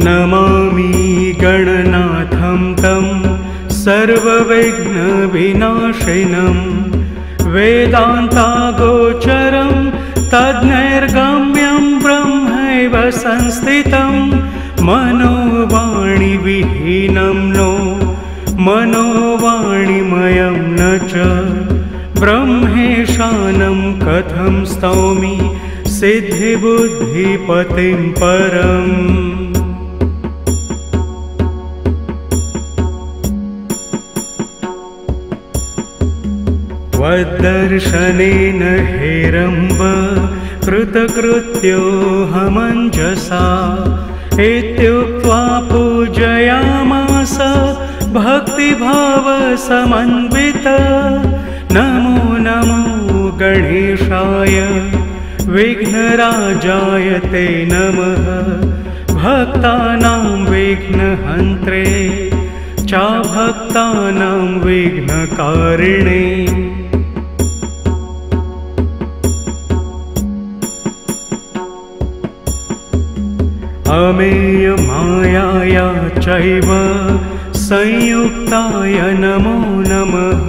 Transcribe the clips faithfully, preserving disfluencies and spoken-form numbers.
नमामि गणनाथं तं सर्वविघ्नविनाशिनं वेदान्तागोचरं तद्नैर्गम्यं ब्रह्मैव संस्थितं मनोवाणिविहीनं नो मनोवाणिमयं न च ब्रह्मेशानं कथं स्तौमि सिद्धिबुद्धिपतिं परम्। त्वद्दर्शनेन हेरम्ब कृतकृत्योऽहमञ्जसा इत्युक्त्वा पूजयामास भक्तिभावसमन्वित। नमो नमो गणेशाय विघ्नराजाय ते नमः भक्तानां विघ्नहन्त्रे च भक्तानां विघ्नकारिणे। अमेयमायाया चैव संयुक्ताय नमो नमः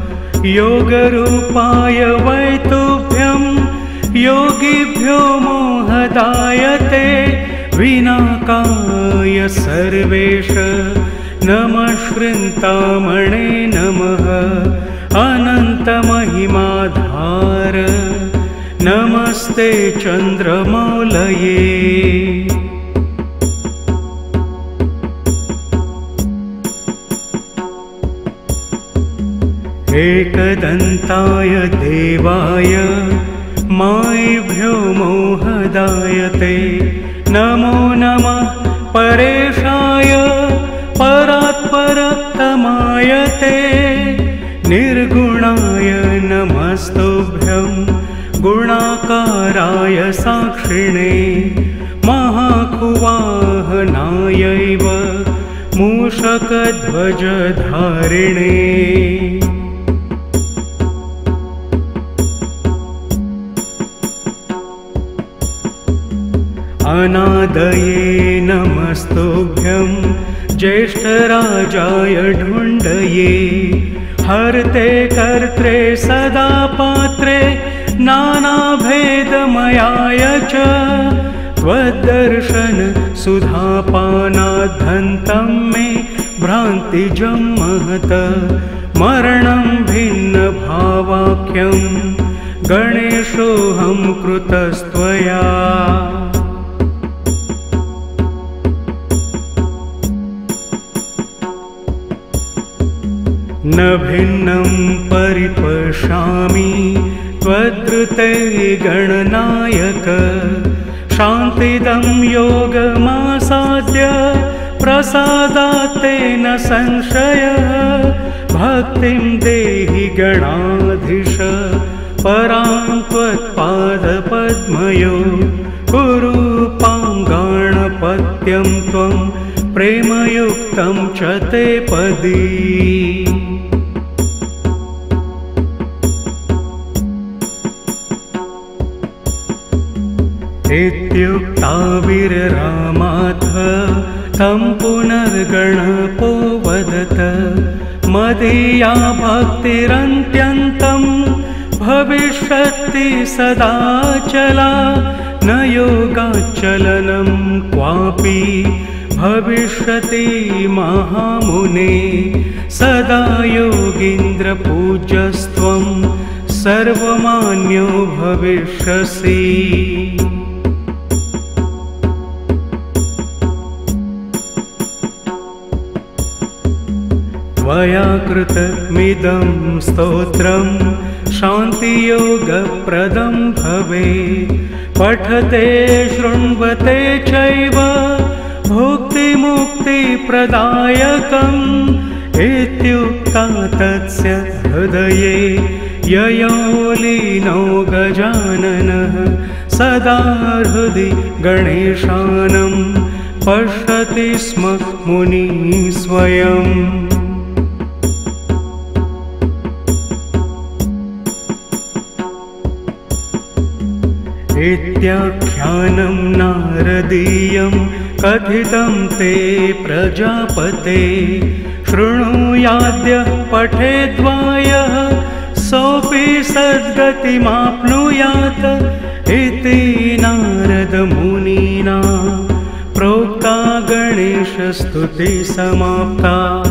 योगरूपाय वै तुभ्यं योगिभ्यो मोहदायते विनाकाय सर्वेश नमश्रिन्तामणे नमः अनन्तमहिमाधार नमस्ते चन्द्रमौलये। एकदन्ताय देवाय मायिभ्यो मोहदायते नमो नमः परेशाय परात्परतमायते निर्गुणाय नमस्तुभ्यं गुणाकाराय साक्षिणे महाकुवाहनायैव मूषकध्वजधारिणे। अनादये नमस्तुभ्यं ज्येष्ठराजाय ढुण्डये हर्ते कर्त्रे सदा पात्रे नानाभेदमयाय च त्वद्दर्शन सुधापानाद्धन्तं मे भ्रान्तिजं महत मरणं भिन्नभावाख्यं गणेशोऽहं कृतस्त्वया। न भिन्नं परिपश्यामि त्वद्ऋते गणनायक शान्तिदं योगमासाद्य प्रसादात् तेन संशयः भक्तिं देहि गणाधीश परां त्वत्पादपद्मयो कुरूपां गणपत्यं त्वं प्रेमयुक्तं च ते पदी। इत्युक्ता वीररामाथ तं पुनर्गणपो वदत मदीया भक्तिरन्त्यन्तं भविष्यति सदाचला न योगाचलनं क्वापि भविष्यति महामुने सदा योगीन्द्रपूज्यस्त्वं सर्वमान्यो भविष्यसि। त्वया कृतमिदं स्तोत्रं शान्तियोगप्रदं भवेत् पठते शृण्वते चैव भुक्तिमुक्तिप्रदायकम् इत्युक्ता तस्य हृदये ययो लीनो गजाननः सदा हृदि गणेशानं पश्यति स्म मुनिः स्वयम्। इत्याख्यानं नारदीयं कथितं ते प्रजापते। शृणुयाद्य पठेद्वायः सोऽपि सद्गतिमाप्नुयात् इति नारदमुनिना प्रोक्ता गणेशस्तुतिः समाप्ता।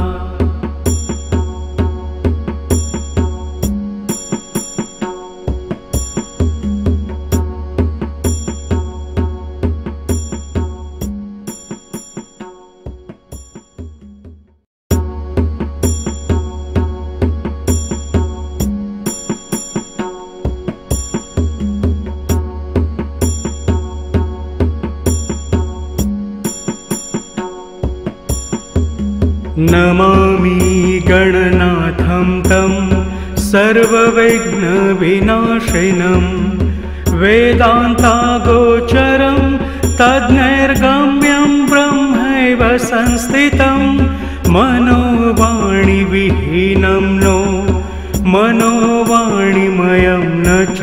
नमामि गणनाथं तं सर्वविघ्नविनाशिनं वेदान्तागोचरं तद्नैर्गम्यं ब्रह्मैव संस्थितं मनोवाणिविहीनं नो मनोवाणिमयं न च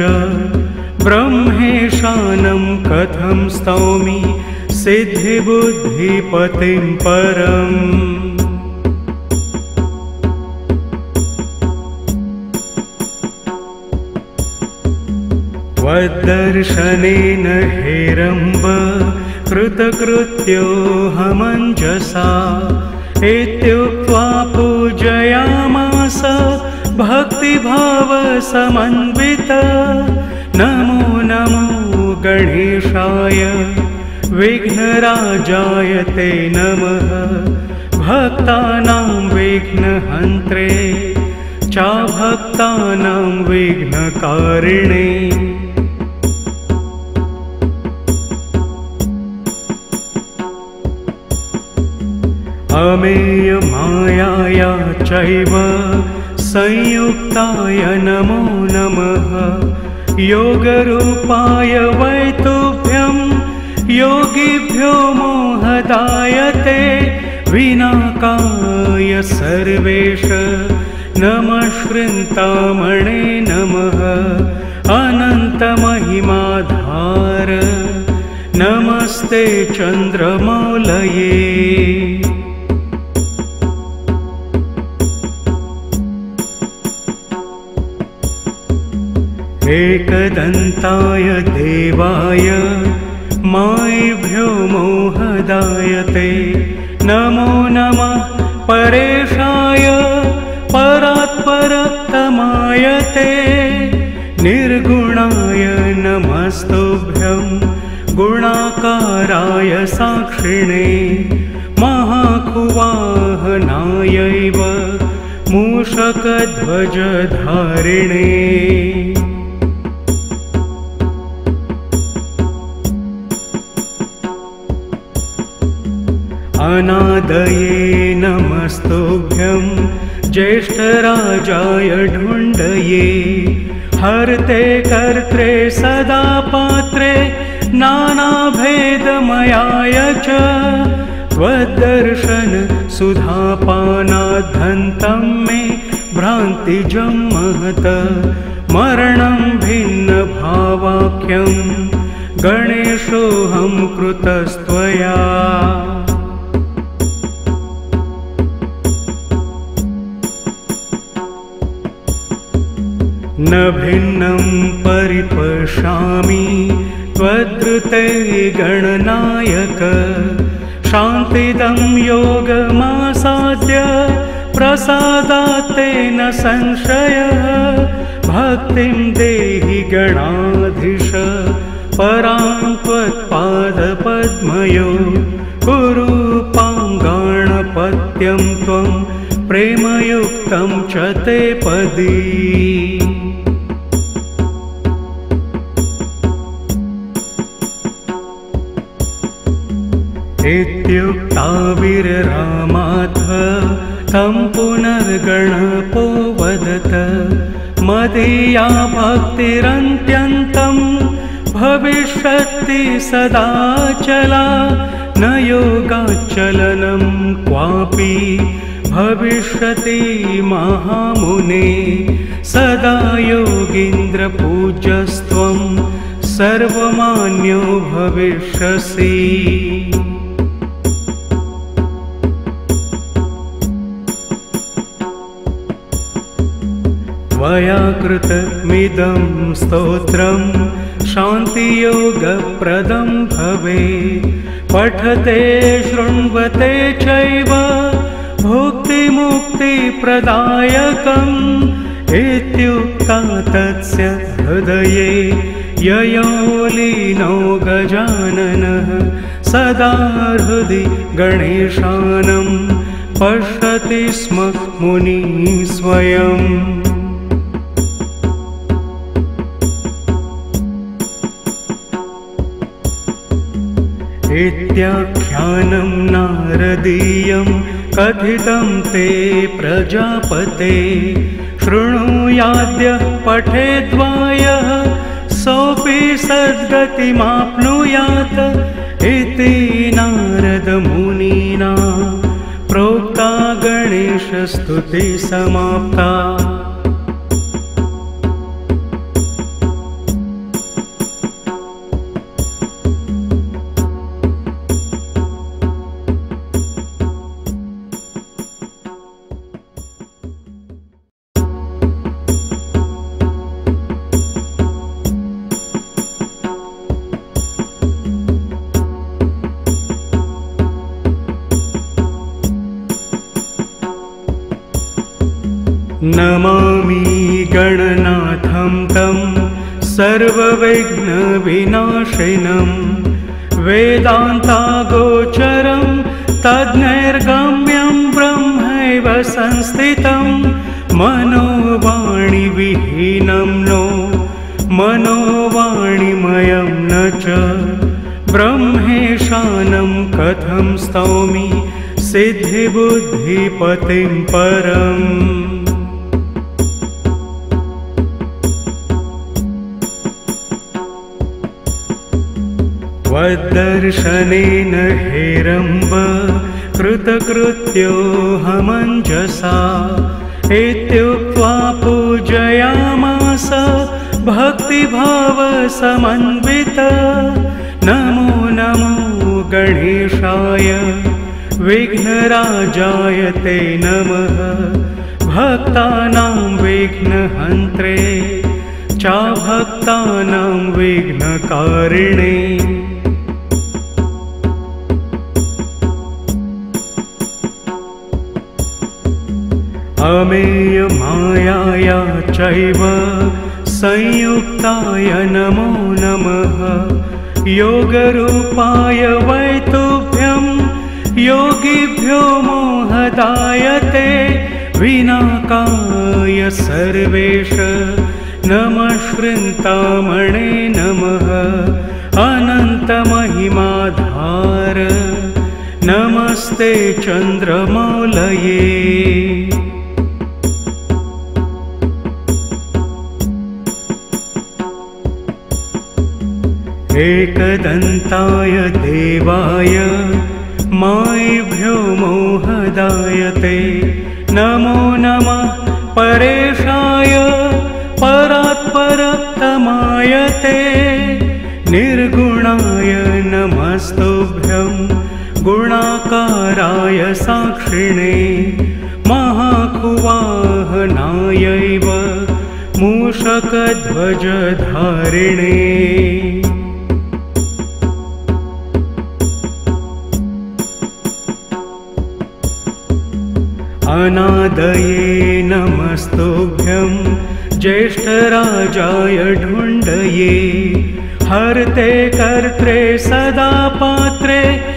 ब्रह्मेशानं कथं स्तौमि सिद्धिबुद्धिपतिं परम्। त्वद्दर्शनेन हेरम्ब कृतकृत्योऽहमञ्जसा इत्युक्त्वा पूजयामास भक्तिभावसमन्वित। नमो नमो गणेशाय विघ्नराजाय ते नमः। भक्तानां विघ्नहन्त्रे चाभक्तानां विघ्नकारिणे। अमेयमायाया चैव संयुक्ताय नमो नमः। योगरूपाय वै तुभ्यं योगिभ्यो मोहदायते। विनाकाय सर्वेश नमः श्रृन्तामणे नमः। अनन्तमहिमाधार नमस्ते चन्द्रमौलये। एकदन्ताय देवाय मायिभ्यो मोहदायते। नमो नमः परेशाय परात्परतमायते। निर्गुणाय नमस्तुभ्यं गुणाकाराय साक्षिणे। महाकुवाहनायैव मूषकध्वजधारिणे। अनादये नमस्तुभ्यं ज्येष्ठराजाय ढुण्डये। हर्ते कर्त्रे सदा पात्रे नानाभेदमयाय च। त्वद्दर्शन सुधापानाद्धन्तं मे भ्रान्तिजं महत। मरणं भिन्नभावाख्यं गणेशोऽहं कृतस्त्वया। न भिन्नं परिपश्यामि त्वद्ऋते गणनायक। शान्तिदं योगमासाद्य प्रसादात् तेन संशयः। भक्तिं देहि गणाधीश परां त्वत्पादपद्मयो। कुरु पाङ्गाणपत्यं त्वं प्रेमयुक्तं च ते पदी। इत्युक्ता वीररामाथ तं पुनर्गणपो वदत। मदीया भक्तिरन्त्यन्तं भविष्यति सदाचला। न योगाचलनं क्वापि भविष्यति महामुने। सदा योगीन्द्रपूज्यस्त्वं सर्वमान्यो भविष्यसि। त्वया कृतमिदं स्तोत्रं शान्तियोगप्रदं भवेत्। पठते शृण्वते चैव भुक्तिमुक्तिप्रदायकम् इत्युक्ता तस्य हृदये ययो लीनो गजाननः। सदा हृदि गणेशानं पश्यति स्म मुनिः स्वयम्। इत्याख्यानं नारदीयं कथितं ते प्रजापते। शृणुयाद्य पठेद्वायः सोऽपि सद्गतिमाप्नुयात् इति नारदमुनिना प्रोक्ता गणेशस्तुतिः समाप्ता। नमामि गणनाथं तं सर्वविघ्नविनाशिनं। वेदान्तागोचरं तद्नैर्गम्यं ब्रह्मैव संस्थितं। मनोवाणिविहीनं नो मनोवाणिमयं न च। ब्रह्मेशानं कथं स्तौमि सिद्धिबुद्धिपतिं परम्। त्वद्दर्शनेन हेरम्ब कृतकृत्योऽहमञ्जसा। इत्युक्त्वा पूजयामास भक्तिभावसमन्वित। नमो नमो गणेशाय विघ्नराजाय ते नमः। भक्तानां विघ्नहन्त्रे चाभक्तानां विघ्नकारिणे। अमेयमायाया चैव संयुक्ताय नमो नमः। योगरूपाय वै तुभ्यं योगिभ्यो मोहदाय ते। विनाकाय सर्वेश नमः श्रृन्तामणे नमः। अनन्तमहिमाधार नमस्ते चन्द्रमौलये। एकदन्ताय देवाय मायिभ्यो मोहदायते। नमो नमः परेशाय परात्परतमायते। निर्गुणाय नमस्तुभ्यं गुणाकाराय साक्षिणे। महाकुवाहनायैव मूषकध्वजधारिणे। अनादये नमस्तुभ्यं ज्येष्ठराजाय ढुण्डये। हर्ते कर्त्रे सदा पात्रे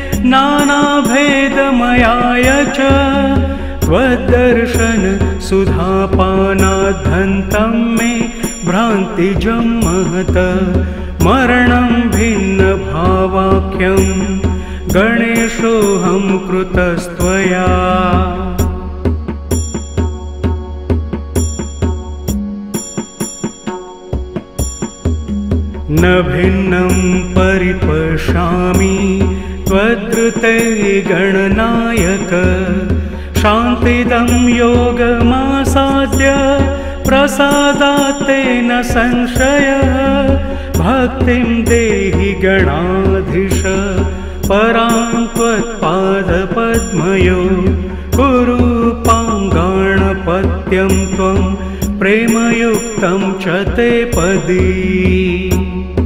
नानाभेदमयाय च। त्वद्दर्शन सुधापानाद्धन्तं मे भ्रान्तिजं महत। मरणं भिन्नभावाख्यं गणेशोऽहं कृतस्त्वया। न भिन्नं परिपश्यामि त्वद्ऋते गणनायक। शान्तिदं योगमासाद्य प्रसादात् तेन संशयः। भक्तिं देहि गणाधीश परां त्वत्पादपद्मयो कुरु पाङ्गाणपत्यं त्वं प्रेमयुक्तं च ते पदी।